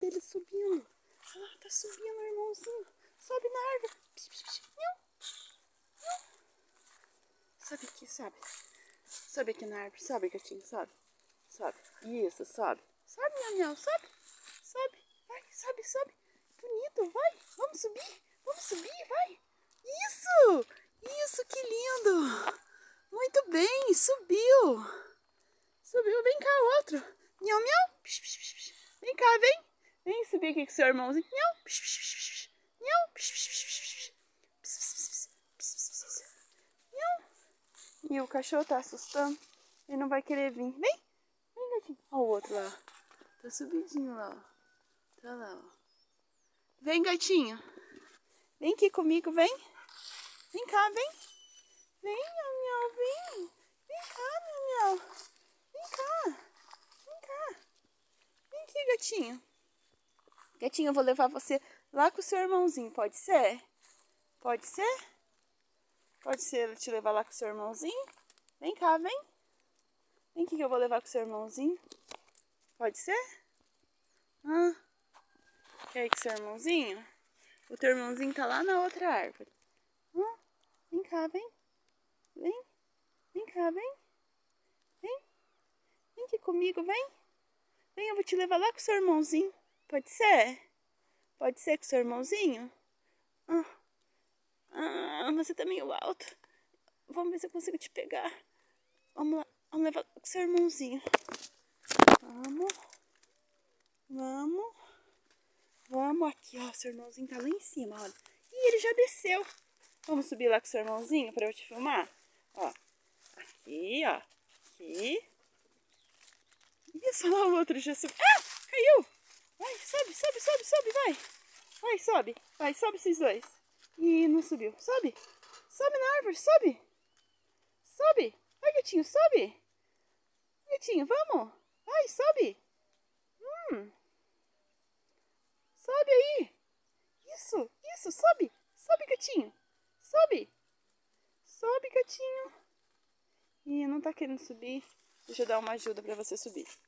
dele subindo. Ah, tá subindo, irmãozinho. Sobe na árvore. Psh, psh, psh. Não. Não. Sobe aqui, sobe. Sobe aqui na árvore. Sobe, gatinho, sobe. Sobe. Isso, sobe. Sobe, miau, miau, sobe. Sobe. Vai, sobe, sobe. Bonito, vai. Vamos subir, vai. Isso. Isso, que lindo. Muito bem, subiu. Subiu, vem cá, outro. Miau, miau. Psh, psh, psh, psh. Vem cá, vem. Vem subir aqui com seu irmãozinho. Miau. Psh, psh, psh, psh. Miau. Psh, psh, psh, psh. Psh, psh, psh, psh, psh. Miau. E o cachorro tá assustando. Ele não vai querer vir. Vem. Vem, gatinho. Olha o outro lá. Tá subidinho lá, ó. Tá lá, ó. Vem, gatinho. Vem aqui comigo, vem. Vem cá, vem. Vem, miau, miau, vem. Vem cá, miau, miau. Vem cá. Vem cá. Vem aqui, gatinho. Gatinho, eu vou levar você lá com o seu irmãozinho, pode ser? Pode ser? Pode ser eu te levar lá com o seu irmãozinho? Vem cá, vem. Vem aqui que eu vou levar com o seu irmãozinho. Pode ser? Ah. Quer ir com o seu irmãozinho? O teu irmãozinho tá lá na outra árvore. Vem cá, vem. Vem. Vem cá, vem. Vem. Vem aqui comigo, vem. Vem, eu vou te levar lá com o seu irmãozinho. Pode ser? Pode ser com o seu irmãozinho? Você tá meio alto. Vamos ver se eu consigo te pegar. Vamos lá. Vamos levar com o seu irmãozinho. Vamos. Vamos. Vamos aqui, ó. Seu irmãozinho tá lá em cima, olha. Ih, ele já desceu. Vamos subir lá com o seu irmãozinho pra eu te filmar? Ó. Aqui, ó. Aqui. Isso, lá o outro já subiu. Ah! Caiu! Vai, sobe, sobe, sobe, sobe, vai. Vai, sobe. Vai, sobe esses dois. Ih, não subiu. Sobe. Sobe na árvore, sobe. Sobe. Vai, gatinho, sobe. Gatinho, vamos. Vai, sobe. Sobe aí. Isso, isso, sobe. Sobe, gatinho. Sobe. Sobe, gatinho. Ih, não tá querendo subir. Deixa eu dar uma ajuda pra você subir.